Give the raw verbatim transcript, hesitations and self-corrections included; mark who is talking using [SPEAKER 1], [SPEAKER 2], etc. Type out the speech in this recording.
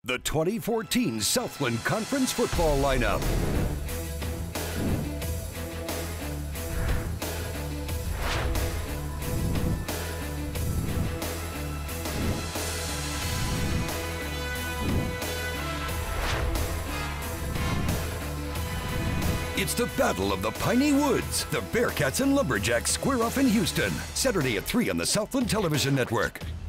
[SPEAKER 1] The twenty fourteen Southland Conference football lineup. It's the Battle of the Piney Woods. The Bearcats and Lumberjacks square off in Houston. Saturday at three on the Southland Television Network.